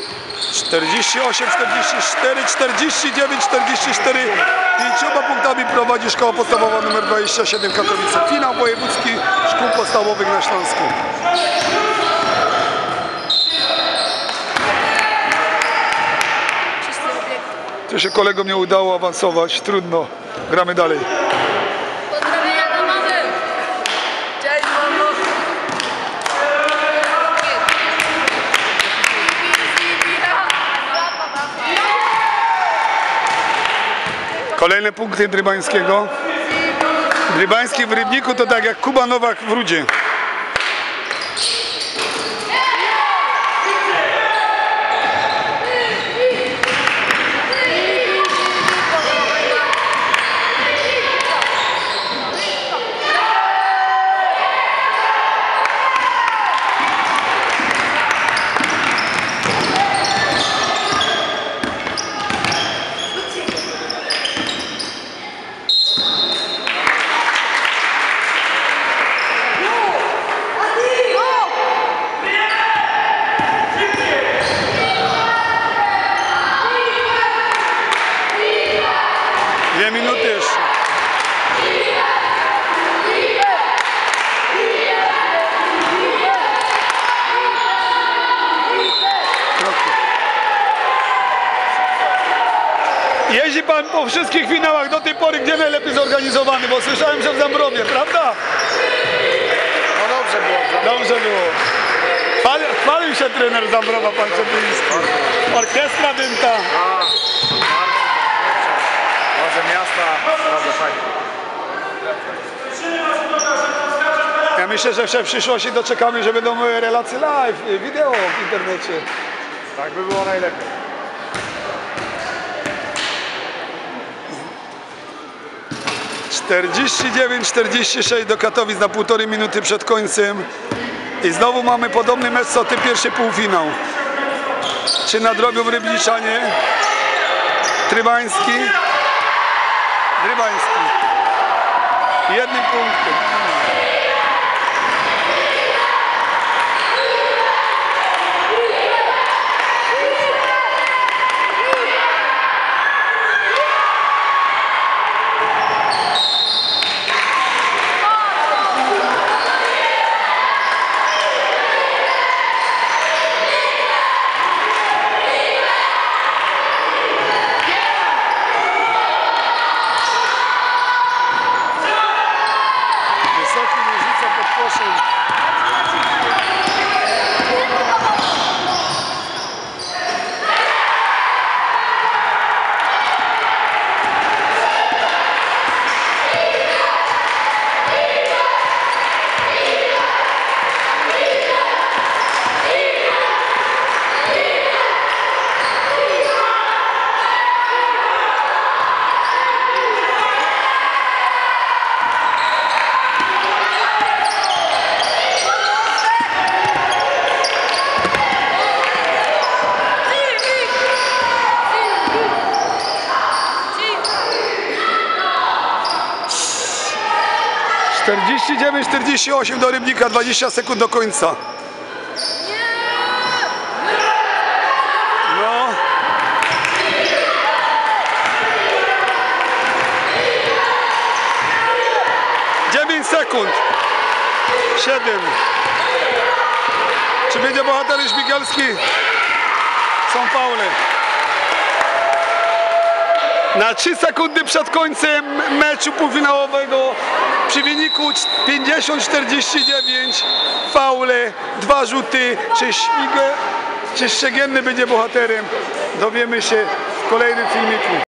48, 44, 49, 44. 5 punktami prowadzi szkoła podstawowa nr 27 Katowice. Finał wojewódzki szkół podstawowych na Śląsku. Tu się kolegom nie udało awansować, trudno. Gramy dalej. Pozdrowienia do mamy. Cześć, mamo. Kolejne punkty Drybańskiego. Drybański w Rybniku to tak jak Kuba Nowak w Rudzie. Jeździ pan po wszystkich finałach do tej pory, gdzie najlepiej zorganizowany, bo słyszałem, że w Zambrowie, prawda? No dobrze było. Dobrze było. Chwalił się trener Zambrowa, pan Czepiński. Orkiestra dymta. Może miasta, bardzo fajnie. Ja myślę, że w przyszłości doczekamy, że będą relacje live, wideo w internecie. Tak by było najlepiej. - 49-46 do Katowic na 1,5 minuty przed końcem. I znowu mamy podobny mecz co ten pierwszy półfinał. Czy nadrobią Rybniczanie? Drybański. Jednym punktem. - 49-48 do Rybnika, 20 sekund do końca. No. Dziewięć sekund. 7. Czy będzie bohater Śmigielski? Są faule. Na 3 sekundy przed końcem meczu półfinałowego przy wyniku 50-49 faule, 2 rzuty. Czy Szczegienny będzie bohaterem? Dowiemy się w kolejnym filmiku.